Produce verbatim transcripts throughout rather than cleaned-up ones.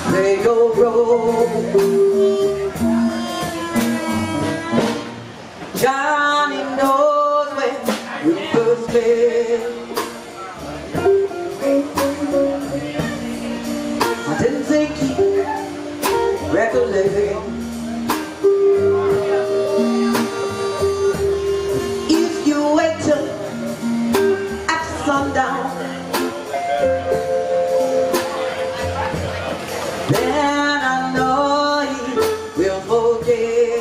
play your role. Johnny knows when you first met. I didn't think you recollect. If you wait till after sundown, then I know you will forget.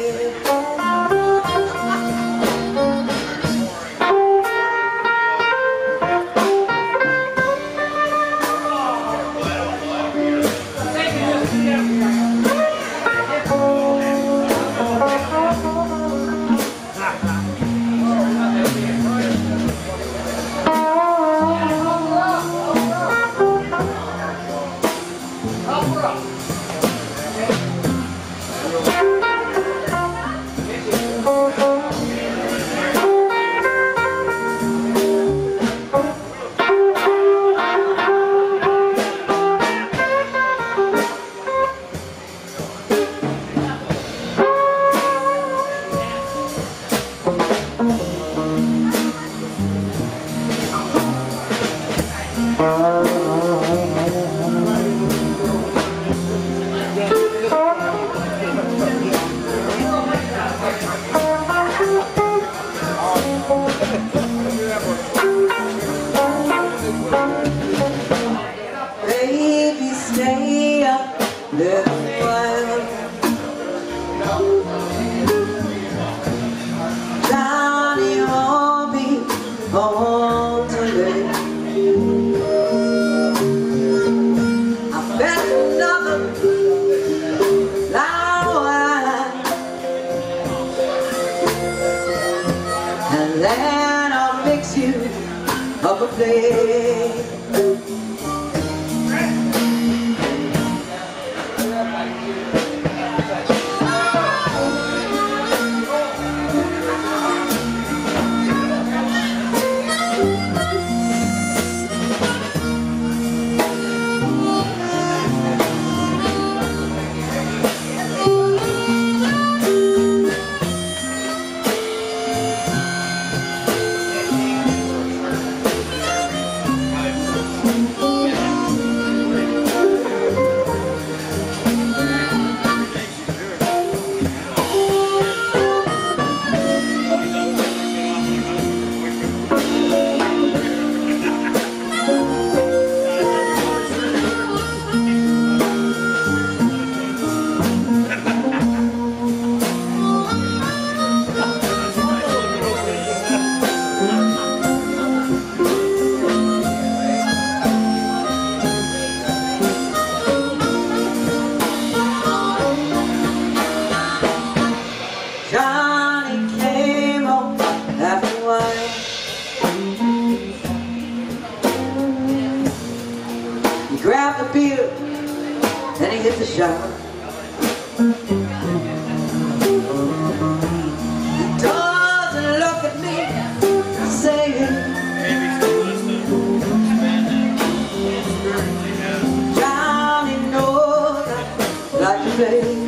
Baby, stay up a little while. Johnny won't be home today. I bet another long while, and then I'll fix you up a plate. Johnny came home after a while. He grabbed a beer, then he hit the shower. He doesn't look at me saying, Johnny knows I like to play.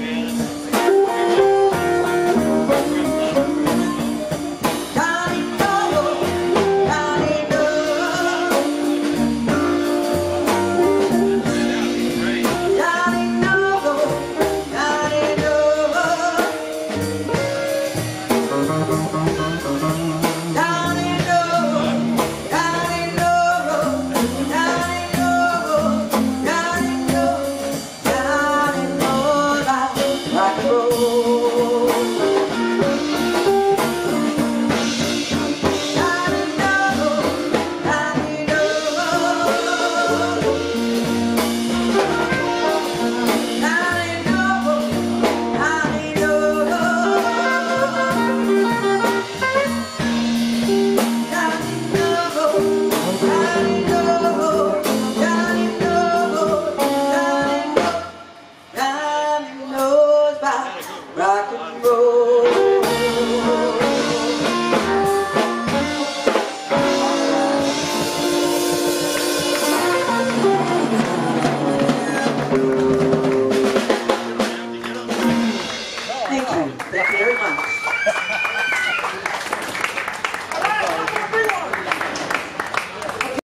Johnny knows, Johnny knows. very much.